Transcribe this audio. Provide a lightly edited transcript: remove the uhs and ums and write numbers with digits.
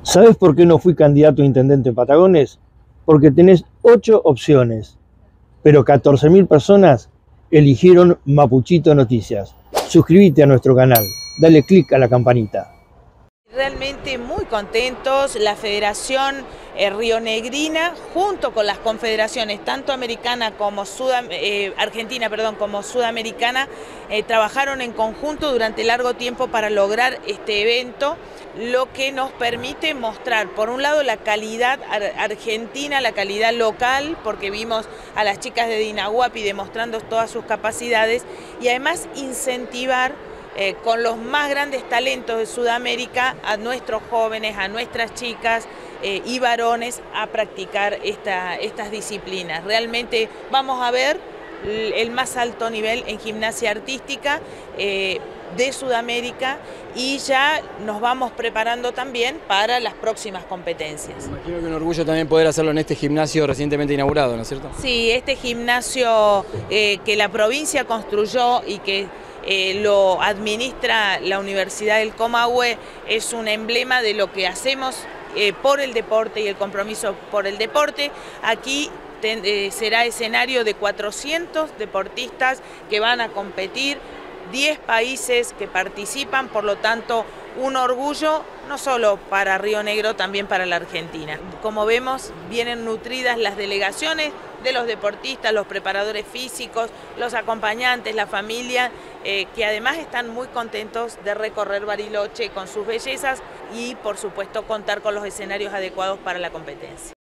¿Sabes por qué no fui candidato a intendente en Patagones? Porque tenés 8 opciones, pero 14.000 personas eligieron Mapuchito Noticias. Suscríbete a nuestro canal, dale click a la campanita. Realmente muy contentos, la Federación Rionegrina, junto con las confederaciones, tanto americana como argentina, como sudamericana, trabajaron en conjunto durante largo tiempo para lograr este evento, lo que nos permite mostrar, por un lado, la calidad argentina, la calidad local, porque vimos a las chicas de Dinahuapi demostrando todas sus capacidades, y además incentivar con los más grandes talentos de Sudamérica a nuestros jóvenes, a nuestras chicas y varones a practicar estas disciplinas. Realmente vamos a ver el más alto nivel en gimnasia artística de Sudamérica, y ya nos vamos preparando también para las próximas competencias. Me imagino que un orgullo también poder hacerlo en este gimnasio recientemente inaugurado, ¿no es cierto? Sí, este gimnasio que la provincia construyó y que lo administra la Universidad del Comahue es un emblema de lo que hacemos por el deporte y el compromiso por el deporte. Aquí será escenario de 400 deportistas que van a competir, 10 países que participan, por lo tanto un orgullo no solo para Río Negro, también para la Argentina. Como vemos, vienen nutridas las delegaciones de los deportistas, los preparadores físicos, los acompañantes, la familia, que además están muy contentos de recorrer Bariloche con sus bellezas y por supuesto contar con los escenarios adecuados para la competencia.